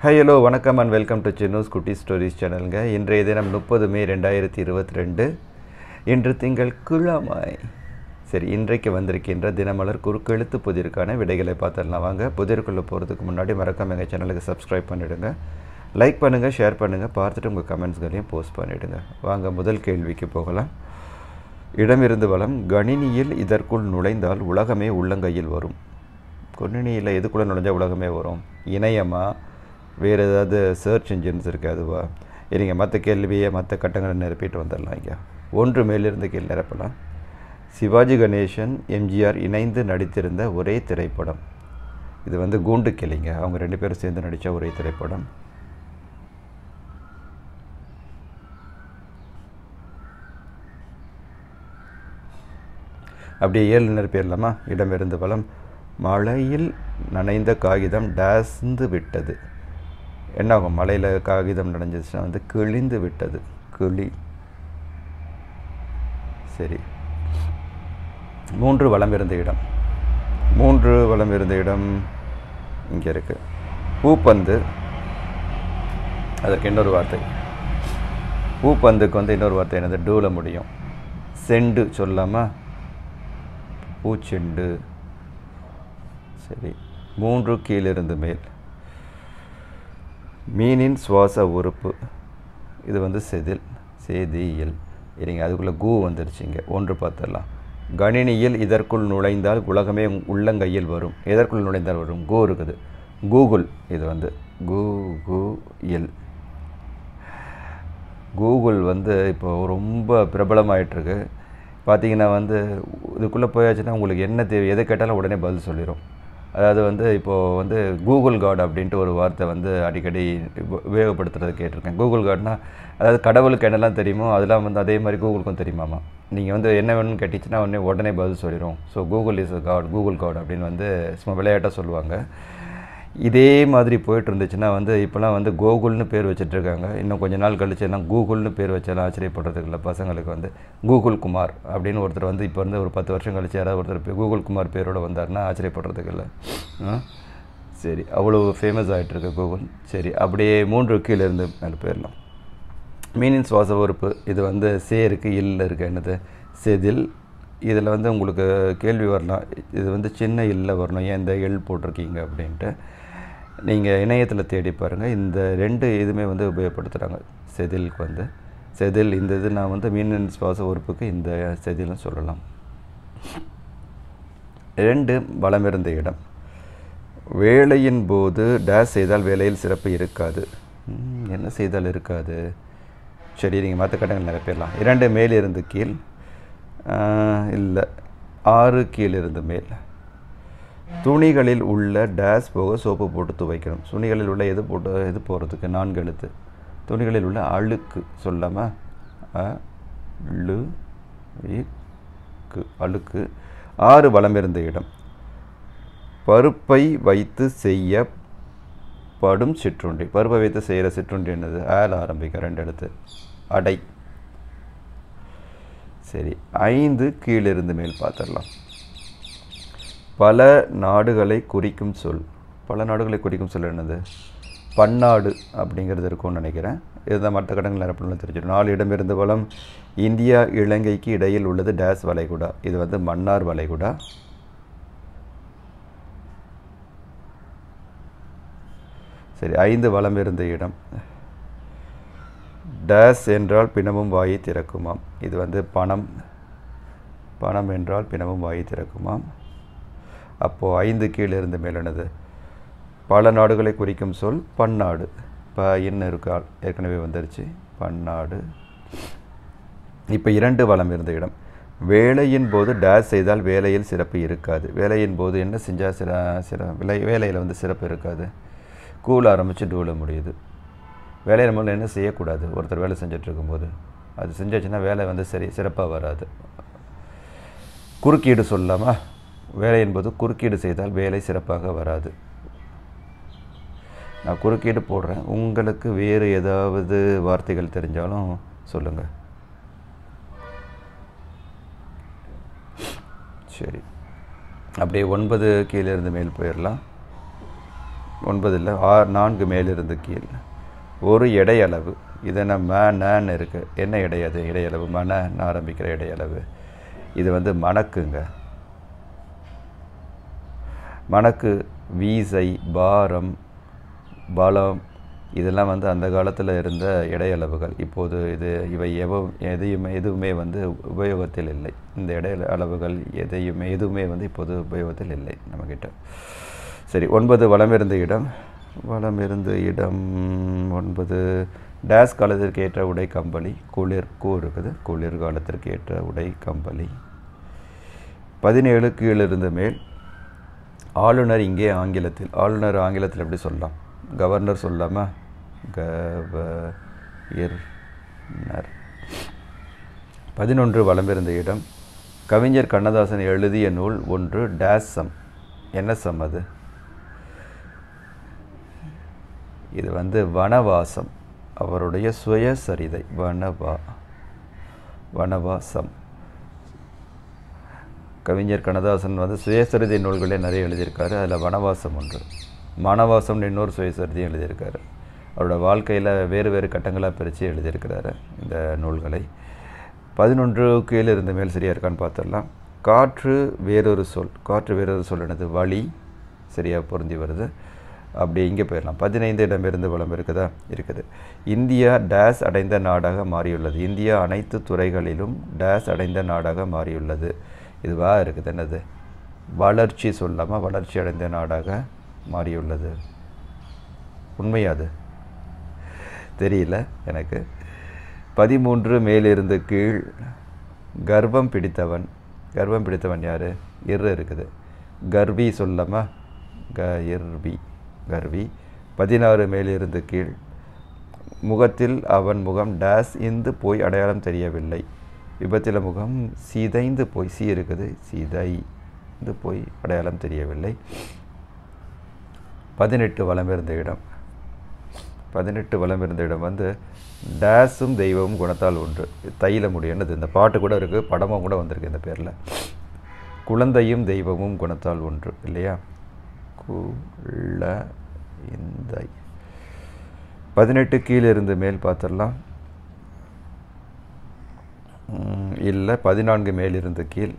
Hi, hello, வணக்கம் and welcome to Chinnu's Kutti Stories சேனலுங்க. இன்றைய தினம் 30 மே 2022. இன்று திங்கள் கிழமை. சரி, இன்றைக்கு வந்திருக்கின்ற தினமலர் குறுக்கெழுத்து புதிருக்கான விடைகளை பார்த்துடலாம் வாங்க. புதிருக்குள்ளே போகிறதுக்கு முன்னாடி மறக்காம எங்கள் சேனலுக்கு சப்ஸ்கிரைப் பண்ணிவிடுங்க, லைக் பண்ணுங்கள், ஷேர் பண்ணுங்கள், பார்த்துட்டு உங்கள் கமெண்ட்ஸ்களையும் போஸ்ட் பண்ணிவிடுங்க. வாங்க முதல் கேள்விக்கு போகலாம். இடமிருந்து வளம். கணினியில் இதற்குள் நுழைந்தால் உலகமே உள்ளங்கையில் வரும். கணினியில் எதுக்குள்ளே நுழைஞ்சால் உலகமே வரும்? இணையமா, வேறு ஏதாவது சர்ச் இன்ஜின்ஸ் இருக்குது அதுவா? இல்லைங்க, மற்ற கேள்வியை மற்ற கட்டங்களை நிரப்பிட்டு வந்துடலாம். இங்கே ஒன்று மேலிருந்து கீழ் நிரப்பலாம். சிவாஜி கணேசன் எம்ஜிஆர் இணைந்து நடித்திருந்த ஒரே திரைப்படம். இது வந்து கூண்டு கிளிங்க, அவங்க ரெண்டு பேரும் சேர்ந்து நடித்த ஒரே திரைப்படம். அப்படியே ஏழு நிரப்பிடலாமா? இடமிருந்து வளம். மழையில் நனைந்த காகிதம் டேஸ்ந்து விட்டது. என்னாகும்? மலையில் காகிதம் நனைஞ்சிச்சுன்னா வந்து கிழிந்து விட்டது. கிளி. சரி, மூன்று வளம் இருந்த இடம். மூன்று வளம் இருந்த இடம் இங்கே இருக்குது. பூப்பந்து. அதற்கு இன்னொரு வார்த்தை. பூப்பந்துக்கு வந்து இன்னொரு வார்த்தை என்னது? டூவில் முடியும். செண்டு சொல்லாமா? பூச்செண்டு. சரி, மூன்று கீழிருந்து மேல். மீனின் சுவாச உறுப்பு. இது வந்து செதில், சேதியில். இருங்க, அதுக்குள்ளே கூ வந்துருச்சுங்க. ஒன்று பார்த்துடலாம். கணினியில் இதற்குள் நுழைந்தால் உலகமே உள்ளங்கையில் வரும். எதற்குள் நுழைந்தால் வரும்? கூ இருக்குது. கூகுள். இது வந்து கூகுள். கூகுள் வந்து இப்போ ரொம்ப பிரபலமாயிட்ருக்கு. பார்த்திங்கன்னா வந்து இதுக்குள்ளே போயாச்சுன்னா உங்களுக்கு என்ன தேவை, எதை கேட்டாலும் உடனே பதில் சொல்லிடும். அதாவது வந்து இப்போது வந்து கூகுள் காட் அப்படின்ட்டு ஒரு வார்த்தை வந்து அடிக்கடி உபயோகப்படுத்துறது கேட்டிருக்கேன். கூகுள் காட்னா அதாவது கடவுளுக்கு என்னெல்லாம் தெரியுமோ அதெல்லாம் வந்து அதே மாதிரி கூகுளுக்கும் தெரியுமாமா. நீங்கள் வந்து என்ன வேணும்னு கேட்டிச்சுன்னா உடனே பதில் சொல்லிடும். So Google is god, Google god அப்படின்னு வந்து சும்மா விளையாட்டாக சொல்லுவாங்க. இதே மாதிரி போயிட்டு இருந்துச்சுன்னா வந்து இப்போலாம் வந்து கோகுல்னு பேர் வச்சிட்ருக்காங்க. இன்னும் கொஞ்சம் நாள் கழிச்சு எல்லாம் கூகுள்னு பேர் வச்சாலும் ஆச்சரியப்படுறதுக்கு இல்லை. பசங்களுக்கு வந்து கூகுள் குமார் அப்படின்னு ஒருத்தர் வந்து இப்போ வந்து ஒரு 10 வருஷம் கழிச்சு யாராவது ஒருத்தர் கூகுள் குமார் பேரோடு வந்தார்னா ஆச்சரியப்படுறதுக்கு இல்லை. சரி, அவ்வளோ ஃபேமஸ் ஆகிட்டுருக்கு கூகுள். சரி, அப்படியே மூன்று கீழே இருந்து மேலே போயிடலாம். மீனின் சுவாச உறுப்பு. இது வந்து சே இருக்குது, இல்லை இருக்குது. என்னது? செதில். இதில் வந்து உங்களுக்கு கேள்வி வரலாம், இது வந்து சின்ன இல்லை வரணும், ஏன் இந்த எல் போட்டிருக்கீங்க அப்படின்ட்டு. நீங்கள் இணையத்தில் தேடி பாருங்கள். இந்த ரெண்டு இதுவுமே வந்து உபயோகப்படுத்துகிறாங்க செதிலுக்கு வந்து. செதில் இந்த இது நான் வந்து மீனின் சுவாச உறுப்புக்கு இந்த செதில்னு சொல்லலாம். ரெண்டு வளம் இருந்த இடம். வேலையின் போது டேஸ் செய்தால் வேலையில் சிறப்பு இருக்காது. என்ன செய்தால் இருக்காது? சரி, நீங்கள் மற்ற கட்டங்கள் நிரப்பிடலாம். இரண்டு மேலிருந்து கீழ். இல்லை, 6 கீழிருந்து மேல். துணிகளில் உள்ள டேஸ் போக சோப்பு போட்டு துவைக்கணும். துணிகளில் உள்ள எது போட்டு எது போகிறதுக்கு? 4 எழுத்து. துணிகளில் உள்ள அழுக்கு சொல்லாமல் அழுக்கு. 6 வளம் இருந்த இடம். பருப்பை வைத்து செய்யப்படும் சிற்றுண்டி. பருப்பை வைத்து செய்கிற சிற்றுண்டி என்னது? ஆல் ஆரம்பிக்க 2 எழுத்து. அடை. சரி, 5 கீழிருந்து மேல் பார்த்துடலாம். பல நாடுகளை குறிக்கும் சொல். பல நாடுகளை குறிக்கும் சொல் என்னது? பன்னாடு அப்படிங்கிறது இருக்கும்னு நினைக்கிறேன். இதுதான் மற்ற கடங்கள் நிரப்பலாம் தெரிஞ்சிடும். 4 இடமிருந்து வளம். இந்தியா இலங்கைக்கு இடையில் உள்ளது டேஸ் வளைகுடா. இது வந்து மன்னார் வளைகுடா. சரி, 5 வளம் இருந்த இடம். டேஸ் என்றால் பிணமும் வாயை திறக்குமாம். இது வந்து பணம். பணம் என்றால் பிணமும் வாயை திறக்குமாம். அப்போது 5 கீழே இருந்து மேலானது. பல நாடுகளை குறிக்கும் சொல் பன்னாடு. இப்போ என்ன இருக்கால் ஏற்கனவே வந்துருச்சு. பன்னாடு. இப்போ 2 வளம் இருந்த இடம். வேலையின் போது டேஸ் செய்தால் வேலையில் சிறப்பு இருக்காது. வேலையின் போது என்ன செஞ்சால் வேலையில் வந்து சிறப்பு இருக்காது? கூல் ஆரம்பித்து டூவில் முடியுது. வேலையில் முதல்ல என்ன செய்யக்கூடாது? ஒருத்தர் வேலை செஞ்சிட்ருக்கும்போது அது செஞ்சாச்சுன்னா வேலை வந்து சிறப்பாக வராது. குறுக்கீடு சொல்லாமா? வேலை என்பது குறுக்கீடு செய்தால் வேலை சிறப்பாக வராது. நான் குறுக்கீடு போடுறேன், உங்களுக்கு வேறு ஏதாவது வார்த்தைகள் தெரிஞ்சாலும் சொல்லுங்கள். சரி, அப்படியே 9 கீழே இருந்து மேல் போயிடலாம். 9 இல்லை 4 மேலிருந்து கீழ். ஒரு எடையளவு. இது நம்ம நான் இருக்குது. என்ன எடை அது? இடையளவு. மன ஆரம்பிக்கிற இடையளவு. இது வந்து மணக்குங்க. மணக்கு, வீசை, பாரம், பலம், இதெல்லாம் வந்து அந்த காலத்தில் இருந்த இடையளவுகள். இப்போது இவை எதுவுமே வந்து உபயோகத்தில் இல்லை. இந்த இடையளவுகள் எதுவுமே வந்து இப்போது உபயோகத்தில் இல்லை நம்மக்கிட்ட. சரி, 9 வலமிருந்து இடம். 9 டேஸ் காலத்திற்கு ஏற்ற உடை கம்பளி. குளிர்க்கு இருக்குது. குளிர்காலத்திற்கு ஏற்ற உடை கம்பளி. 17 கீழிருந்து மேல். ஆளுநர் இங்கே ஆங்கிலத்தில். ஆளுநர் ஆங்கிலத்தில் எப்படி சொல்லலாம்? கவர்னர் சொல்லாமா? கவர்னர். 11 வலமிருந்த இடம். கவிஞர் கண்ணதாசன் எழுதிய நூல் ஒன்று. Days some. என்ன சம் அது? இது வந்து வனவாசம். அவருடைய சுயசரிதை. வனவாசம். கவிஞர் கண்ணதாசன் வந்து சுயசரிதை நூல்களே நிறைய எழுதியிருக்காரு. அதில் வனவாசம் ஒன்று. மனவாசம்னு இன்னொரு சுயசரிதையும் எழுதியிருக்காரு. அவரோட வாழ்க்கையில் வேறு கட்டங்களாக பிரித்து எழுதியிருக்கிறாரு இந்த நூல்களை. 11 கீழே இருந்த மேல் சரியாக இருக்கான்னு பார்த்துடலாம். காற்று வேறொரு சொல். காற்று வேறொரு சொல் என்னது? வழி. சரியாக பொருந்தி வருது. அப்படியே இங்கே போயிடலாம். 15 இடமிருந்து வலம் இருக்குதா? இருக்குது. இந்தியா டேஸ் அடைந்த நாடாக மாறியுள்ளது. இந்தியா அனைத்து துறைகளிலும் டேஸ் அடைந்த நாடாக மாறியுள்ளது. இதுவா இருக்குது. என்னது? வளர்ச்சி சொல்லாமல் வளர்ச்சி அடைந்த நாடாக மாறியுள்ளது. உண்மையாது? தெரியல எனக்கு. 13 மேலிருந்து கீழ். கர்வம் பிடித்தவன். கர்வம் பிடித்தவன் யார்? இருக்குது. கர்வி சொல்லாமா? கர்வி. 16 மேலிருந்து கீழ். முகத்தில் அவன் முகம் டேஸ் இந்து போய் அடையாளம் தெரியவில்லை. விபத்தில் முகம் சிதைந்து போய். சி இருக்குது. சிதைந்து போய் அடையாளம் தெரியவில்லை. 18 வலமிருந்த இடம். 18 வலமிருந்த இடம் வந்து டேஸும் தெய்வமும் குணத்தால் ஒன்று. தையில முடியும்னது. இந்த பாட்டு கூட இருக்குது. படமும் கூட வந்திருக்கு இந்த பேரில். குழந்தையும் தெய்வமும் குணத்தால் ஒன்று இல்லையா? குழந்தை. 18 கீழிருந்து மேல் பார்த்துடலாம். இல்லை. 14 மேலிருந்து கீழ்.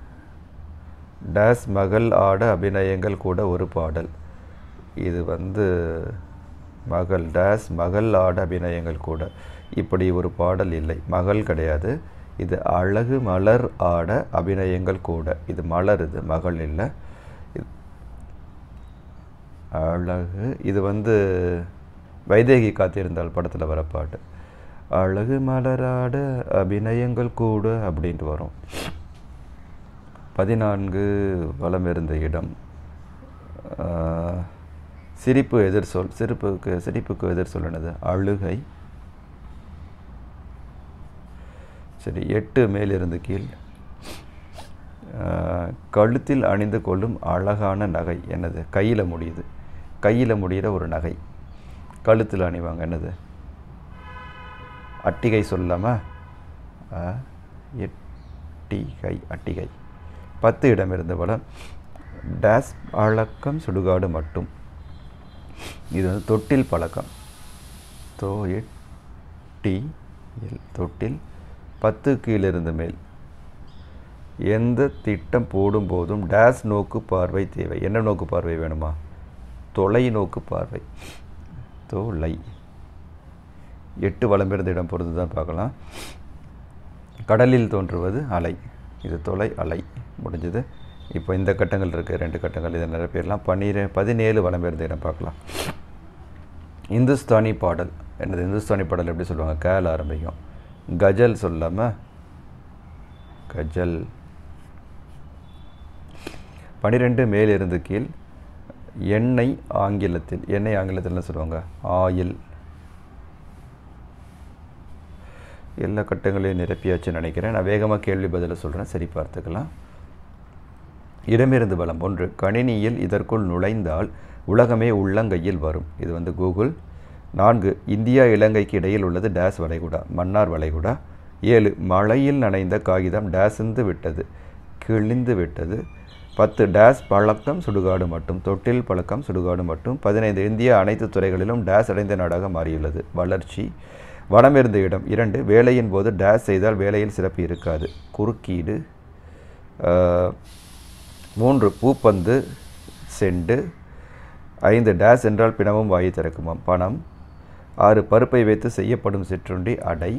டேஸ் மகள் ஆட அபிநயங்கள் கூட ஒரு பாடல். இது வந்து மகள் டேஸ் மகள் ஆட அபிநயங்கள் கூட. இப்படி ஒரு பாடல் இல்லை. மகள் கிடையாது. இது அழகு மலர் ஆட அபிநயங்கள் கூட. இது மலர். இது மகள் இல்லை. அழகு. இது வந்து வைதேகி காத்திருந்தாள் படத்தில் வர பாட்டு. அழகு மலராட அபிநயங்கள் கூட அப்படின்ட்டு வரும். 14 வலமிருந்த இடம். சிரிப்பு எதிர் சொல். சிரிப்புக்கு எதிர் சொல் என்னது? அழுகை. சரி. 8 மேலிருந்து கீழ். கழுத்தில் அணிந்து கொள்ளும் அழகான நகை என்னது? கையில் முடியுது. கையில் முடிகிற ஒரு நகை. கழுத்தில் அணிவாங்க. என்னது? அட்டிகை சொல்லாமா? எட்டிகை. அட்டிகை. 10 இடமிருந்து வளம். டேஸ் பழக்கம் சுடுகாடு மட்டும். இது வந்து தொட்டில் பழக்கம். தொட்டில். 10 கீழிருந்து மேல். எந்த திட்டம் போடும் போதும் டேஸ் நோக்கு பார்வை தேவை. என்ன நோக்கு பார்வை வேணுமா? தொலைநோக்கு பார்வை. தொலை. 8 வலமிருந்த இடம் பொறுத்து தான் பார்க்கலாம். கடலில் தோன்றுவது அலை. இது தொலை, அலை. முடிஞ்சது. இப்போ இந்த கட்டங்கள் இருக்குது. 2 கட்டங்கள். இதை நிரப்பிடலாம். 17 வலமிருந்த இடம் பார்க்கலாம். இந்துஸ்தானி பாடல் என்னது? இந்துஸ்தானி பாடல் எப்படி சொல்லுவாங்க? கேல் ஆரம்பிக்கும். கஜல் சொல்லாமல் கஜல். 12 மேலிருந்து கீழ். எண்ணெய் ஆங்கிலத்தில். எண்ணெய் ஆங்கிலத்தில் சொல்லுவாங்க? ஆயில். எல்லா கட்டங்களையும் நிரப்பியாச்சுன்னு நினைக்கிறேன். நான் வேகமாக கேள்வி பதிலை சொல்கிறேன். சரி பார்த்துக்கலாம். இடமிருந்து வலம். 1 கணினியில் இதற்குள் நுழைந்தால் உலகமே உள்ளங்கையில் வரும். இது வந்து கூகுள். 4 இந்தியா இலங்கைக்கு இடையில் உள்ளது டேஸ் வளைகுடா. மன்னார் வளைகுடா. 7 மழையில் நனைந்த காகிதம் டேஸிந்து விட்டது. கிழிந்து விட்டது. 10 டேஸ் பழக்கம் சுடுகாடு மட்டும், தொட்டில் பழக்கம் சுடுகாடு மட்டும். 15 இந்தியா அனைத்து துறைகளிலும் டேஸ் அடைந்த நாடாக மாறியுள்ளது. வளர்ச்சி. வனமிருந்த இடம். 2 வேலையின் போது டேஸ் செய்தால் வேலையில் சிறப்பு இருக்காது. குறுக்கீடு. 3 பூப்பந்து செண்டு. 5 டேஸ் என்றால் பிணமும் வாயை திறக்குமாம், பணம். 6 பருப்பை வைத்து செய்யப்படும் சிற்றுண்டி அடை.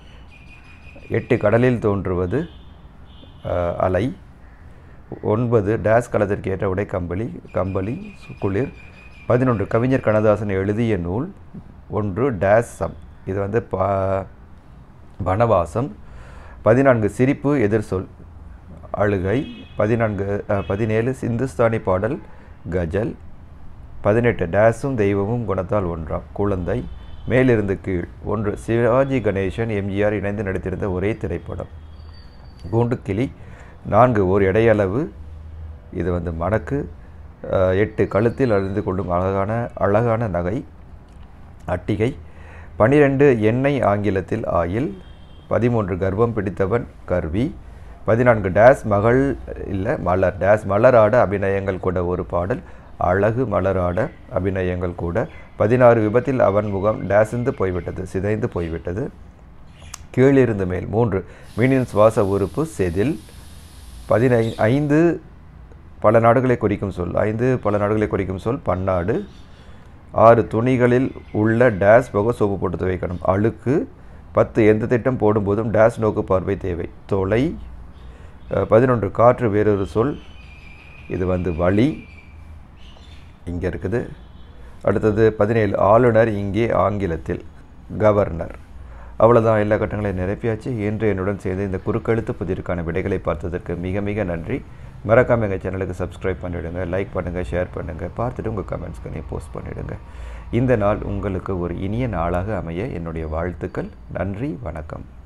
8 கடலில் தோன்றுவது அலை. 9 டேஸ் களத்திற்கு ஏற்ற உடை கம்பளி குளிர். 11 கவிஞர் கண்ணதாசன் எழுதிய நூல் 1 டேஸம், இது வந்து வனவாசம். 14 சிரிப்பு எதிர்சொல் அழுகை. 17 சிந்துஸ்தானி பாடல் கஜல். 18 டேஸும் தெய்வமும் குணத்தால் ஒன்றாம், குழந்தை. மேலிருந்து கீழ். 1 சிவாஜி கணேசன் எம்ஜிஆர் இணைந்து நடித்திருந்த ஒரே திரைப்படம் கூண்டுக்கிளி. 4 ஒரு எடையளவு, இது வந்து மடக்கு. 8 கழுத்தில் அணிந்து கொள்ளும் அழகான நகை அட்டிகை. 12 எண்ணெய் ஆங்கிலத்தில் ஆயில். 13 கர்ப்பம் பிடித்தவன் கர்வி. 14 டேஸ் மகள் இல்லை மலர், டேஸ் மலராட அபிநயங்கள் கூட ஒரு பாடல், அழகு மலராட அபிநயங்கள் கூட. 16 விபத்தில் அவன் முகம் டேசிந்து போய்விட்டது, சிதைந்து போய்விட்டது. கீழிருந்து மேல். 3 மீனின் சுவாச உறுப்பு செதில். 15 பல நாடுகளை குறிக்கும் சொல், 5 பல நாடுகளை குறிக்கும் சொல் பன்னாடு. 6 துணிகளில் உள்ள டேஸ் போக சோப்பு போட்டு துவைக்கணும், அழுக்கு. 10 எந்த திட்டம் போடும்போதும் டேஸ் நோக்கு பார்வை தேவை, தொலை. 11 காற்று வேறொரு சொல், இது வந்து வழி, இங்கே இருக்குது. அடுத்தது 17 ஆளுநர், இங்கே ஆங்கிலத்தில் கவர்னர். அவ்வளோதான், எல்லா கட்டங்களையும் நிரப்பியாச்சு. இன்று என்னுடன் சேர்ந்து இந்த குறுக்கெழுத்து புதிருக்கான விடைகளை பார்த்ததற்கு மிக மிக நன்றி. மறக்காமல் எங்கள் சேனலுக்கு சப்ஸ்கிரைப் பண்ணிவிடுங்க, லைக் பண்ணுங்கள், ஷேர் பண்ணுங்கள், பார்த்துட்டு உங்கள் கமெண்ட்ஸ்க்கு போஸ்ட் பண்ணிவிடுங்க. இந்த நாள் உங்களுக்கு ஒரு இனிய நாளாக அமைய என்னுடைய வாழ்த்துக்கள். நன்றி, வணக்கம்.